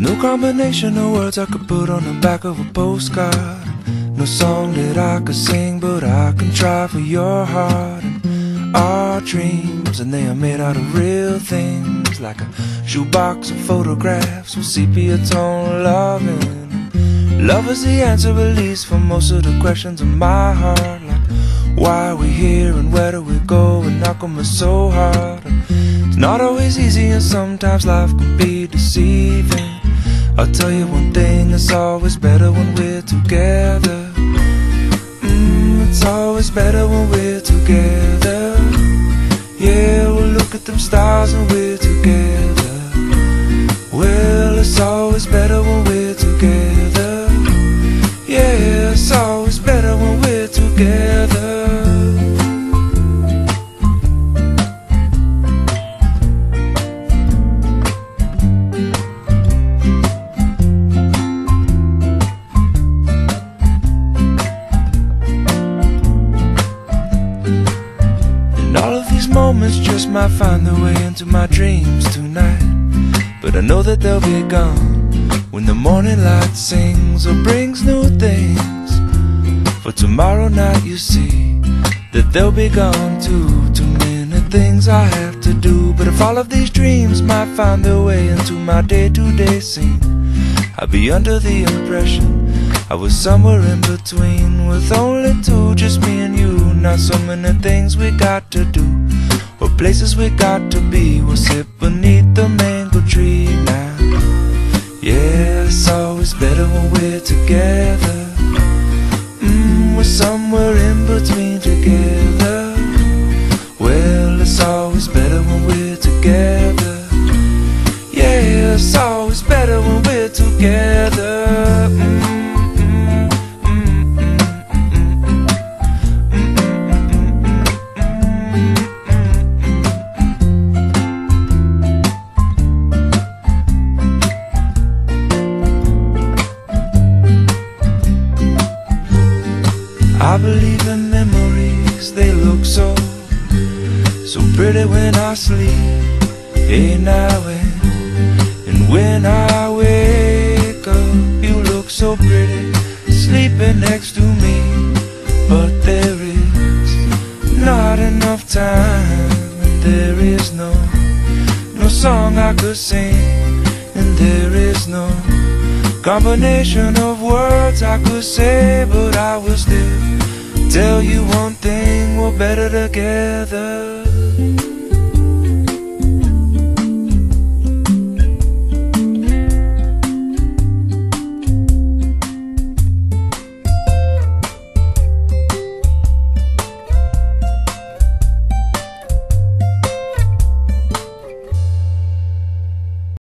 no combination of words I could put on the back of a postcard. No song that I could sing, but I can try for your heart. And our dreams, and they are made out of real things, like a shoebox of photographs with sepia tone loving. Love is the answer, at least for most of the questions in my heart, like why are we here and where do we go, and how come it's so hard. And it's not always easy, and sometimes life can be deceiving. I'll tell you one thing, it's always better when we're together. It's always better when we're together. Yeah, we'll look at them stars when we're together. Well, it's always better when we're together. Yeah, it's always better when we're together. Moments just might find their way into my dreams tonight, but I know that they'll be gone when the morning light sings or brings new things. For tomorrow night you see that they'll be gone too. Too many things I have to do, but if all of these dreams might find their way into my day-to-day scene, I'd be under the impression I was somewhere in between, with only two, just me and you. Not so many things we got to do, or places we got to be. We'll sit beneath the mango tree now. Yeah, it's always better when we're together. We're somewhere in between together. Well, it's always better when we're together. Yeah, it's always better when we're together. I believe in memories, they look so pretty when I sleep. Hey now and when I wake up, you look so pretty sleeping next to me. But there is not enough time, and there is no song I could sing, and there is no combination of words I could say, but I will still tell you one thing, we're better together.